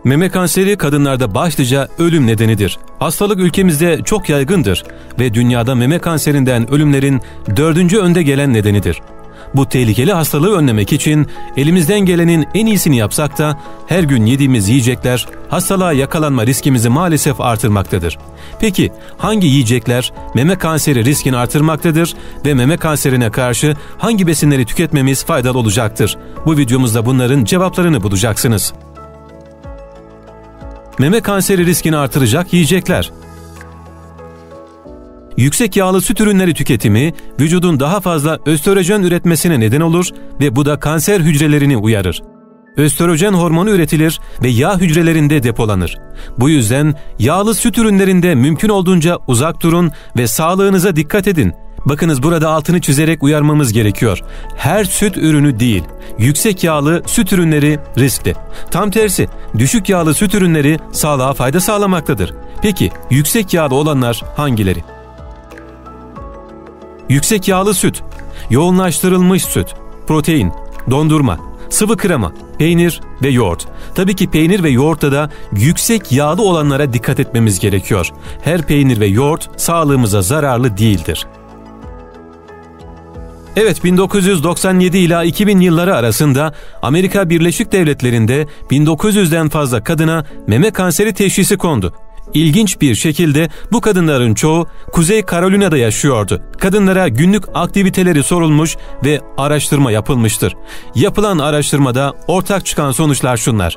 Meme kanseri kadınlarda başlıca ölüm nedenidir. Hastalık ülkemizde çok yaygındır ve dünyada meme kanserinden ölümlerin 4. önde gelen nedenidir. Bu tehlikeli hastalığı önlemek için elimizden gelenin en iyisini yapsak da her gün yediğimiz yiyecekler hastalığa yakalanma riskimizi maalesef artırmaktadır. Peki hangi yiyecekler meme kanseri riskini artırmaktadır ve meme kanserine karşı hangi besinleri tüketmemiz faydalı olacaktır? Bu videomuzda bunların cevaplarını bulacaksınız. Meme kanseri riskini artıracak yiyecekler. Yüksek yağlı süt ürünleri tüketimi vücudun daha fazla östrojen üretmesine neden olur ve bu da kanser hücrelerini uyarır. Östrojen hormonu üretilir ve yağ hücrelerinde depolanır. Bu yüzden yağlı süt ürünlerinde mümkün olduğunca uzak durun ve sağlığınıza dikkat edin. Bakınız, burada altını çizerek uyarmamız gerekiyor. Her süt ürünü değil, yüksek yağlı süt ürünleri riskli. Tam tersi, düşük yağlı süt ürünleri sağlığa fayda sağlamaktadır. Peki, yüksek yağlı olanlar hangileri? Yüksek yağlı süt, yoğunlaştırılmış süt, protein, dondurma, sıvı krema, peynir ve yoğurt. Tabii ki peynir ve yoğurtta da yüksek yağlı olanlara dikkat etmemiz gerekiyor. Her peynir ve yoğurt sağlığımıza zararlı değildir. Evet, 1997 ila 2000 yılları arasında Amerika Birleşik Devletleri'nde 1900'den fazla kadına meme kanseri teşhisi kondu. İlginç bir şekilde bu kadınların çoğu Kuzey Carolina'da yaşıyordu. Kadınlara günlük aktiviteleri sorulmuş ve araştırma yapılmıştır. Yapılan araştırmada ortak çıkan sonuçlar şunlar.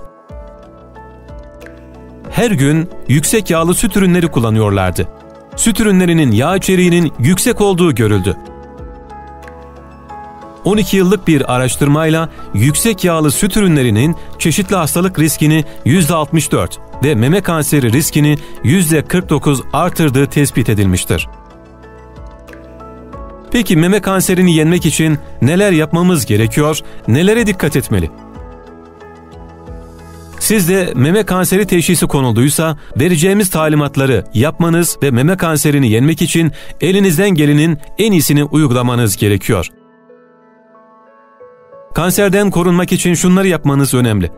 Her gün yüksek yağlı süt ürünleri kullanıyorlardı. Süt ürünlerinin yağ içeriğinin yüksek olduğu görüldü. 12 yıllık bir araştırmayla yüksek yağlı süt ürünlerinin çeşitli hastalık riskini %64 ve meme kanseri riskini %49 artırdığı tespit edilmiştir. Peki meme kanserini yenmek için neler yapmamız gerekiyor, nelere dikkat etmeli? Sizde meme kanseri teşhisi konulduysa vereceğimiz talimatları yapmanız ve meme kanserini yenmek için elinizden gelenin en iyisini uygulamanız gerekiyor. Kanserden korunmak için şunları yapmanız önemli.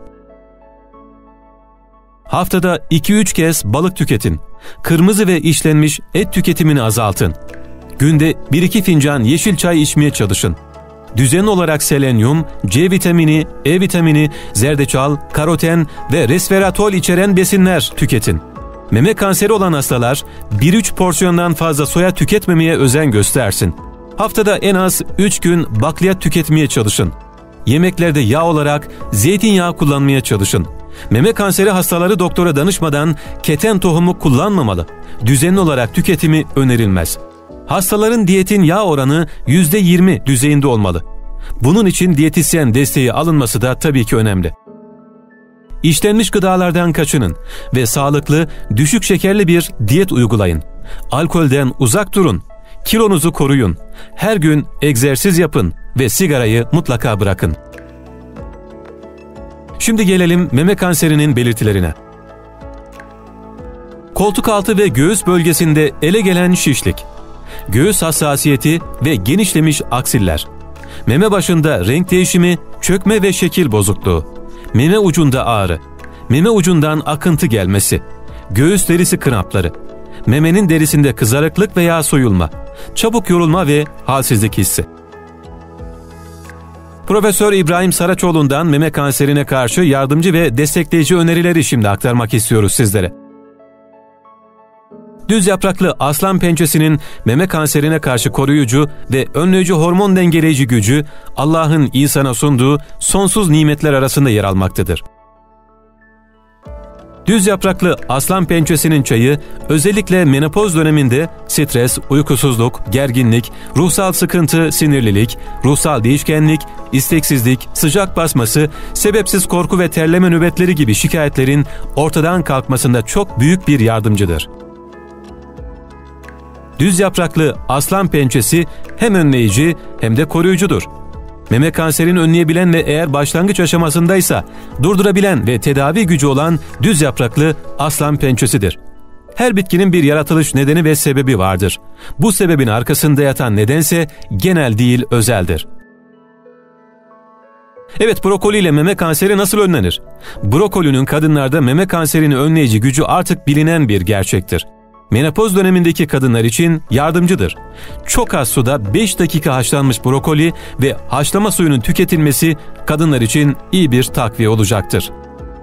Haftada 2-3 kez balık tüketin. Kırmızı ve işlenmiş et tüketimini azaltın. Günde 1-2 fincan yeşil çay içmeye çalışın. Düzenli olarak selenyum, C vitamini, E vitamini, zerdeçal, karoten ve resveratrol içeren besinler tüketin. Meme kanseri olan hastalar 1-3 porsiyondan fazla soya tüketmemeye özen göstersin. Haftada en az 3 gün bakliyat tüketmeye çalışın. Yemeklerde yağ olarak zeytinyağı kullanmaya çalışın. Meme kanseri hastaları doktora danışmadan keten tohumu kullanmamalı. Düzenli olarak tüketimi önerilmez. Hastaların diyetin yağ oranı %20 düzeyinde olmalı. Bunun için diyetisyen desteği alınması da tabii ki önemli. İşlenmiş gıdalardan kaçının ve sağlıklı, düşük şekerli bir diyet uygulayın. Alkolden uzak durun. Kilonuzu koruyun. Her gün egzersiz yapın ve sigarayı mutlaka bırakın. Şimdi gelelim meme kanserinin belirtilerine. Koltuk altı ve göğüs bölgesinde ele gelen şişlik, göğüs hassasiyeti ve genişlemiş aksiller, meme başında renk değişimi, çökme ve şekil bozukluğu, meme ucunda ağrı, meme ucundan akıntı gelmesi, göğüs derisi krampları, memenin derisinde kızarıklık veya soyulma, çabuk yorulma ve halsizlik hissi. Profesör İbrahim Saraçoğlu'ndan meme kanserine karşı yardımcı ve destekleyici önerileri şimdi aktarmak istiyoruz sizlere. Düz yapraklı aslan pençesinin meme kanserine karşı koruyucu ve önleyici hormon dengeleyici gücü Allah'ın insana sunduğu sonsuz nimetler arasında yer almaktadır. Düz yapraklı aslan pençesinin çayı özellikle menopoz döneminde stres, uykusuzluk, gerginlik, ruhsal sıkıntı, sinirlilik, ruhsal değişkenlik, isteksizlik, sıcak basması, sebepsiz korku ve terleme nöbetleri gibi şikayetlerin ortadan kalkmasında çok büyük bir yardımcıdır. Düz yapraklı aslan pençesi hem önleyici hem de koruyucudur. Meme kanserini önleyebilen ve eğer başlangıç aşamasındaysa durdurabilen ve tedavi gücü olan düz yapraklı aslan pençesidir. Her bitkinin bir yaratılış nedeni ve sebebi vardır. Bu sebebin arkasında yatan nedense genel değil, özeldir. Evet, brokoli ile meme kanseri nasıl önlenir? Brokolinin kadınlarda meme kanserini önleyici gücü artık bilinen bir gerçektir. Menopoz dönemindeki kadınlar için yardımcıdır. Çok az suda 5 dakika haşlanmış brokoli ve haşlama suyunun tüketilmesi kadınlar için iyi bir takviye olacaktır.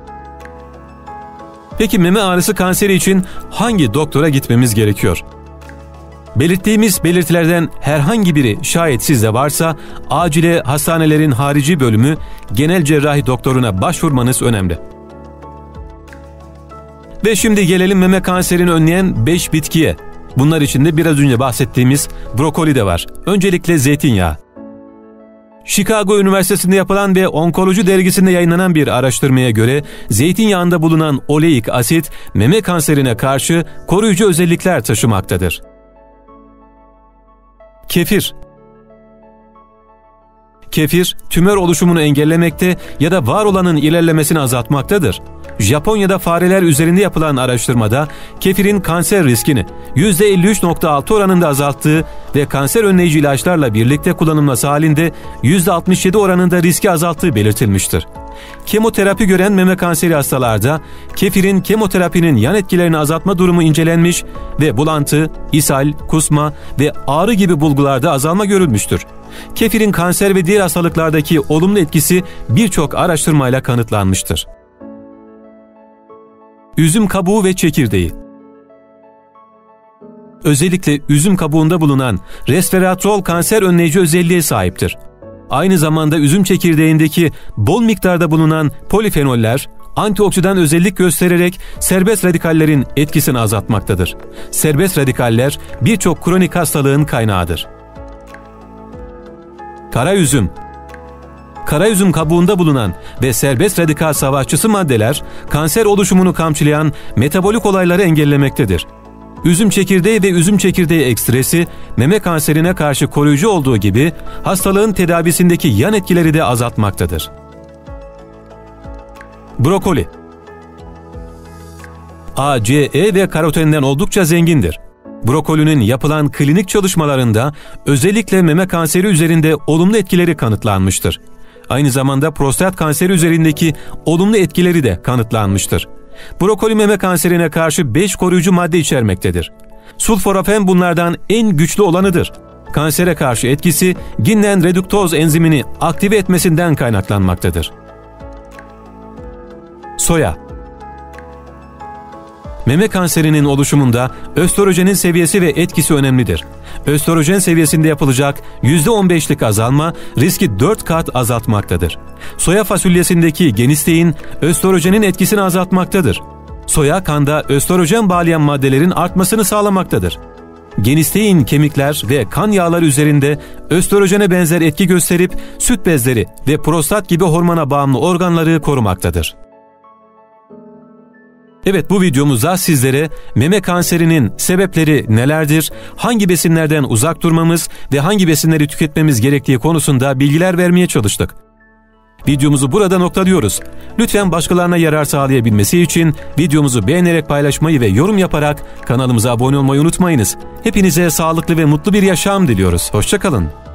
Peki meme ağrısı kanseri için hangi doktora gitmemiz gerekiyor? Belirttiğimiz belirtilerden herhangi biri şayet sizde varsa acile hastanelerin harici bölümü genel cerrahi doktoruna başvurmanız önemli. Ve şimdi gelelim meme kanserini önleyen 5 bitkiye. Bunlar içinde biraz önce bahsettiğimiz brokoli de var. Öncelikle zeytinyağı. Chicago Üniversitesi'nde yapılan ve Onkoloji dergisinde yayınlanan bir araştırmaya göre zeytinyağında bulunan oleik asit meme kanserine karşı koruyucu özellikler taşımaktadır. Kefir. Kefir, tümör oluşumunu engellemekte ya da var olanın ilerlemesini azaltmaktadır. Japonya'da fareler üzerinde yapılan araştırmada kefirin kanser riskini %53.6 oranında azalttığı ve kanser önleyici ilaçlarla birlikte kullanılması halinde %67 oranında riski azalttığı belirtilmiştir. Kemoterapi gören meme kanseri hastalarda kefirin kemoterapinin yan etkilerini azaltma durumu incelenmiş ve bulantı, ishal, kusma ve ağrı gibi bulgularda azalma görülmüştür. Kefirin kanser ve diğer hastalıklardaki olumlu etkisi birçok araştırmayla kanıtlanmıştır. Üzüm kabuğu ve çekirdeği. Özellikle üzüm kabuğunda bulunan resveratrol kanser önleyici özelliğe sahiptir. Aynı zamanda üzüm çekirdeğindeki bol miktarda bulunan polifenoller, antioksidan özellik göstererek serbest radikallerin etkisini azaltmaktadır. Serbest radikaller birçok kronik hastalığın kaynağıdır. Karaüzüm. Karaüzüm kabuğunda bulunan ve serbest radikal savaşçısı maddeler, kanser oluşumunu kamçılayan metabolik olayları engellemektedir. Üzüm çekirdeği ve üzüm çekirdeği ekstresi, meme kanserine karşı koruyucu olduğu gibi hastalığın tedavisindeki yan etkileri de azaltmaktadır. Brokoli. A, C, E ve karoteninden oldukça zengindir. Brokolinin yapılan klinik çalışmalarında özellikle meme kanseri üzerinde olumlu etkileri kanıtlanmıştır. Aynı zamanda prostat kanseri üzerindeki olumlu etkileri de kanıtlanmıştır. Brokoli meme kanserine karşı 5 koruyucu madde içermektedir. Sulforafen bunlardan en güçlü olanıdır. Kansere karşı etkisi Ginnen reduktoz enzimini aktive etmesinden kaynaklanmaktadır. Soya. Meme kanserinin oluşumunda östrojenin seviyesi ve etkisi önemlidir. Östrojen seviyesinde yapılacak %15'lik azalma riski 4 kat azaltmaktadır. Soya fasulyesindeki genistein östrojenin etkisini azaltmaktadır. Soya kanda östrojen bağlayan maddelerin artmasını sağlamaktadır. Genistein kemikler ve kan yağları üzerinde östrojene benzer etki gösterip süt bezleri ve prostat gibi hormona bağımlı organları korumaktadır. Evet, bu videomuzda sizlere meme kanserinin sebepleri nelerdir, hangi besinlerden uzak durmamız ve hangi besinleri tüketmemiz gerektiği konusunda bilgiler vermeye çalıştık. Videomuzu burada noktalıyoruz. Lütfen başkalarına yarar sağlayabilmesi için videomuzu beğenerek paylaşmayı ve yorum yaparak kanalımıza abone olmayı unutmayınız. Hepinize sağlıklı ve mutlu bir yaşam diliyoruz. Hoşça kalın.